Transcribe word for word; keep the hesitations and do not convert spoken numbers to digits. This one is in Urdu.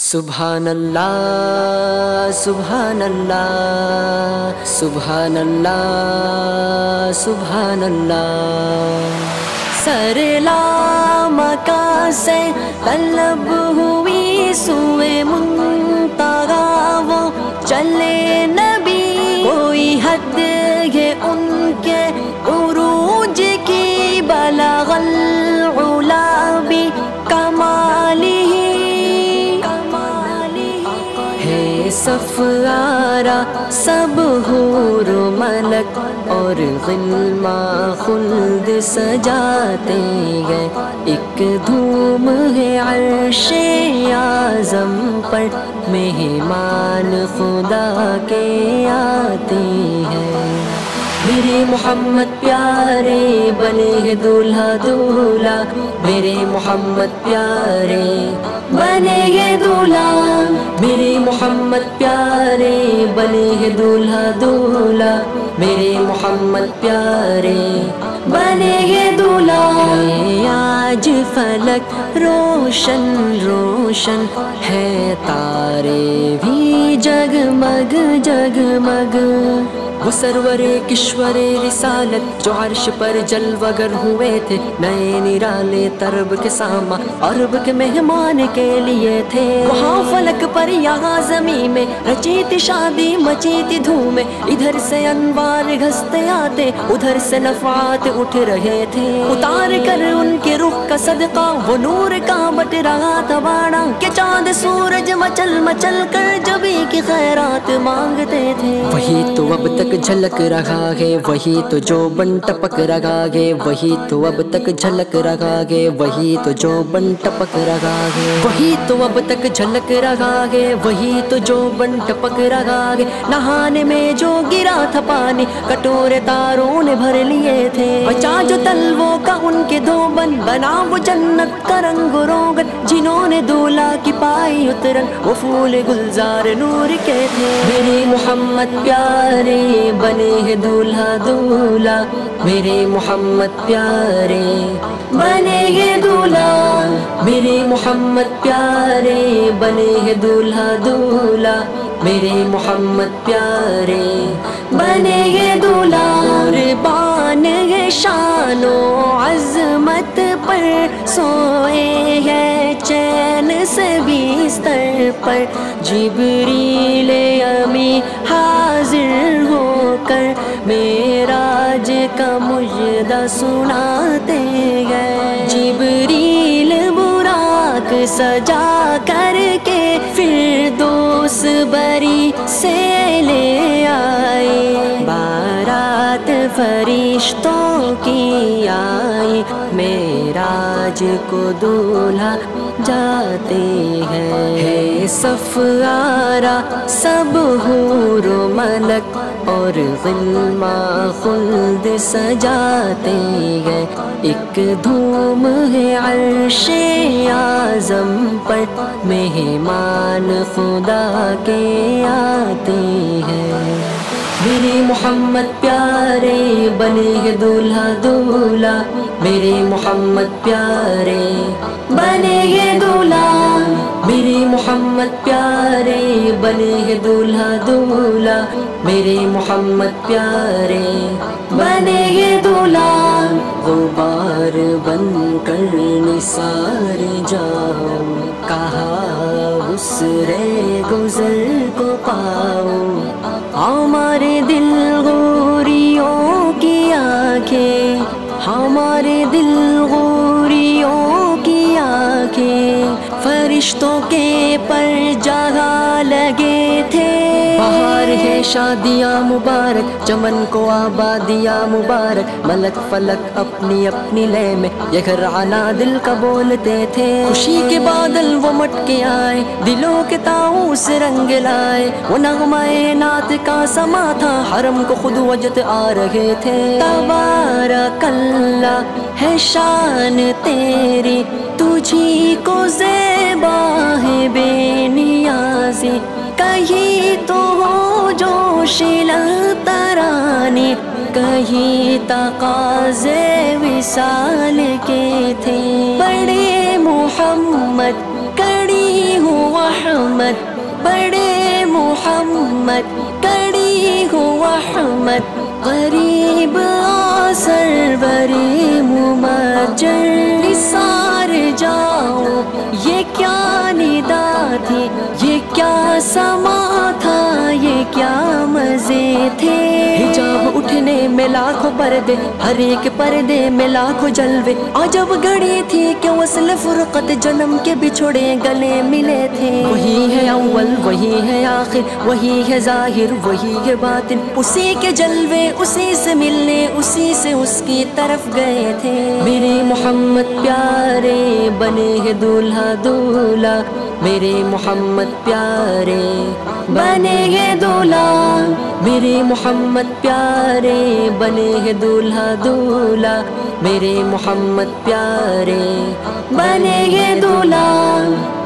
سبحان اللہ سبحان اللہ سبحان اللہ سبحان اللہ. سر لامکاں سے طلب ہوئی سوئے منتہا وہ چلے نبی، کوئی حد ہے ان کے عروج کی، بلغ العلا بکمالہ، ہے صفارہ سب حور و ملک اور غلماں خلد سجاتے ہیں. ایک دھوم ہے عرش اعظم پر، مہمان خدا کے آتے ہیں. میرے محمد پیارے بنے ہیں دولہا دولہا، میرے محمد پیارے بنے ہیں دولہا، میرے محمد پیارے بنے ہیں دولہا دولہا، میرے محمد پیارے بنے ہیں دولہا. آج فلک روشن روشن ہے، تارے بھی جگمگ جگمگ. وہ سرور کشور رسالت جو عرش پر جلوگر ہوئے تھے، نئے نرالے طرب کے ساما عرب کے مہمان کے لیے تھے. وہاں فلک پر یہاں زمین میں رچی تھی شادی، مچی تھی دھومیں، ادھر سے انوار گھستے آتے، ادھر سے نفعات اٹھ رہے تھے. اتار کر ان کے رخ کا صدقہ وہ نور کا بٹ رہا تھا باڑا، کہ چاند سورج مچل مچل کر جبی کی خیرات مانگتے تھے. وہی تو اب تک جھلک رہا ہے، وہی تو جو بن ٹپک رہا ہے، وہی تو اب تک جھلک رہا ہے، وہی تو جو بن ٹپک رہا ہے، وہی تو اب تک جھلک رہا ہے، وہی تو جو بن ٹپک رہا ہے. نہانے میں جو گرا تھا پانی، کٹورے تاروں نے بھر لیے تھے. بچا جو تلووں کا ان کے دو بن، بنا وہ جنت کا رنگ روغن. جنہوں نے دولہا کی پائی اترن، وہ پھول گلزار نور کے تھے. میرے محمد پیارے بنے ہیں دولہا دولہا، میرے محمد پیارے بنے ہیں دولہا، میرے محمد پیارے بنے ہیں دولہا دولہا، میرے محمد پیارے بنے ہیں دولہا. قربان ہے شان و عظمت پر، سوئے ہے چین سے بستر پر. جبریل امی حاضر ہو کر معراج کا مجدہ سناتے گئے. جبریل براق سجا کر کے فردوس بری سے لے آئے. بارات فرشتوں کی آئی، معراج کو دولہا جاتے ہیں. ہے صفارہ سب حور و ملک اور غلماں خلد سجاتے ہیں. ایک دھوم ہے عرش اعظم پر، مہمان خدا کے آتے ہیں. میرے محمد پیارے بنے ہیں دولہا دولہا، میرے محمد پیارے بنے ہیں دولہا، میرے محمد پیارے بنے ہیں دولہا دولہا، میرے محمد پیارے بنے ہیں دولہا. غبار بن کر نثار جاؤ، کہا اسرے گزر کو پاؤ. ہمارے دل غوریوں کی آنکھیں، ہمارے دل غوریوں کی آنکھیں، فرشتوں کے پر جگہ لگے تھے. بہار ہے شادیاں مبارک، چمن کو آبادیاں مبارک. ملک فلک اپنی اپنی لے میں یہ گھر عنا دل کا بولتے تھے. خوشی کے بادل وہ مٹ کے آئے، دلوں کے طاؤس رنگ لائے. وہ نغمہ نعت کا سما تھا، حرم کو خود وجد آ رہے تھے. تبارک اللہ ہے شان تیری، تجھی کو زیبا ہے بے نیازی. کہیں تو ہو جوش للترانی، کہیں تقاضے وصال کے تھے. بڑے محمد کڑی ہو रहमत, बड़े मोहम्मद कड़ी हो रहमत, गरीब आ सरवरे मुमज्जर निसार जाओ। ये क्या निदा थी, ये क्या समा था, ये क्या मजे थे। हिजाब उठने में लाखों पर्दे, हर एक पर्दे में लाखों जलवे। अजब घड़ी थी कि वसल फुरकत जन्म के बिछड़े गले मिले थे। वही है अव्वल, वही है आखिर, वही है जाहिर, वही है बातिन। उसी के जलवे उसी से मिलने, उसी से उसकी तरफ गए थे। मेरे मोहम्मद प्यारे बने हैं दूल्हा दूल्हा, मेरे मोहम्मद प्यारे बने हैं दूल्हा, मेरे मोहम्मद प्यारे बने हैं दूल्हा दूल्हा, मेरे मोहम्मद प्यारे बने हैं दूल्हा।